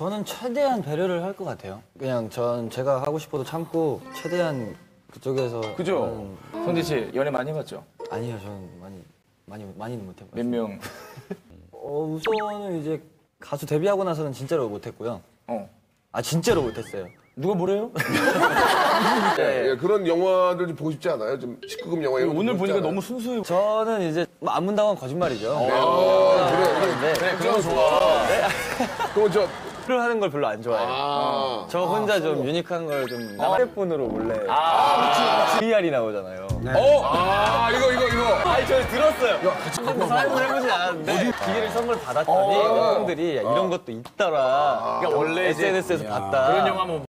저는 최대한 배려를 할 것 같아요. 그냥 제가 하고 싶어도 참고 최대한 그쪽에서. 그죠? 성재 씨 연애 많이 해봤죠? 아니요, 저는 많이는 못 해봤어요. 몇 명? 우선은 이제 가수 데뷔하고 나서는 진짜로 못 했고요. 진짜로 못 했어요. 누가 뭐래요? 예, 그런 영화들 좀 보고 싶지 않아요? 좀 19금 영화 이런 거 오늘 보고 싶지 보니까 않아요? 너무 순수해. 저는 이제 안 문당한 거짓말이죠. 그래, 그런 거 좋아. 그럼 저, 를 하는 걸 별로 안 좋아해요. 저 혼자 좀 유니크한 걸 좀 휴대폰으로 몰래. VR이 나오잖아요. 이거. 아니, 저 들었어요. 근데 사용을 해보진 않았는데 기계를 선물 받았더니 형들이 이런 것도 있더라. 그러니까 원래 이제 SNS에서 봤다. 그런 영화 뭐